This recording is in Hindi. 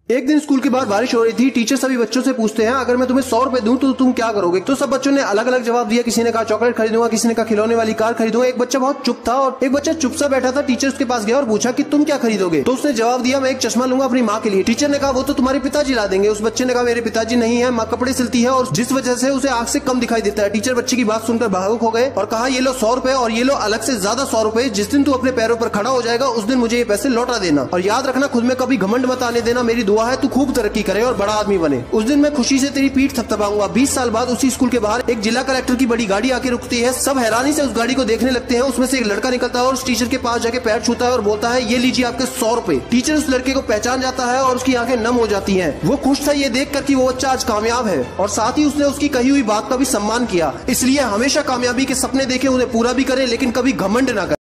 एक दिन स्कूल के बाहर बारिश हो रही थी। टीचर सभी बच्चों से पूछते हैं, अगर मैं तुम्हें 100 रुपए दूं तो तुम क्या करोगे? तो सब बच्चों ने अलग अलग जवाब दिया। किसी ने कहा चॉकलेट खरीदूंगा, किसी ने कहा खिलौने वाली कार खरीदूंगा। एक बच्चा बहुत चुप था और एक बच्चा चुप सा बैठा था। टीचर उसके पास गया और पूछा कि तुम क्या खरीदोगे? तो उसने जवाब दिया, मैं एक चश्मा लूंगा अपनी माँ के लिए। टीचर ने कहा वो तो तुम्हारे पिताजी ला देंगे। उस बच्चे ने कहा मेरे पिताजी नहीं है, माँ कपड़े सिलती है और जिस वजह से उसे आंख से कम दिखाई देता है। टीचर बच्चे की बात सुनकर भावुक हो गए और कहा ये लो 100 रुपए और ये लो अलग से ज्यादा 100 रुपए। जिस दिन तू अपने पैरों पर खड़ा हो जाएगा उस दिन मुझे ये पैसे लौटा देना और याद रखना खुद में कभी घमंड मत आने देना। मेरी दुआ है तू खूब तरक्की करे और बड़ा आदमी बने। उस दिन मैं खुशी से तेरी पीठ थपथपाऊंगा। 20 साल बाद उसी स्कूल के बाहर एक जिला कलेक्टर की बड़ी गाड़ी आके रुकती है। सब हैरानी से उस गाड़ी को देखने लगते हैं। उसमें से एक लड़का निकलता है और उस टीचर के पास जाके पैर छूता है और बोलता है ये लीजिए आपके 100 रुपए। टीचर उस लड़के को पहचान जाता है और उसकी आंखें नम हो जाती हैं। वो खुश था ये देखकर कि वो बच्चा आज कामयाब है और साथ ही उसने उसकी कही हुई बात का भी सम्मान किया। इसलिए हमेशा कामयाबी के सपने देखें, उन्हें पूरा भी करें, लेकिन कभी घमंड ना करें।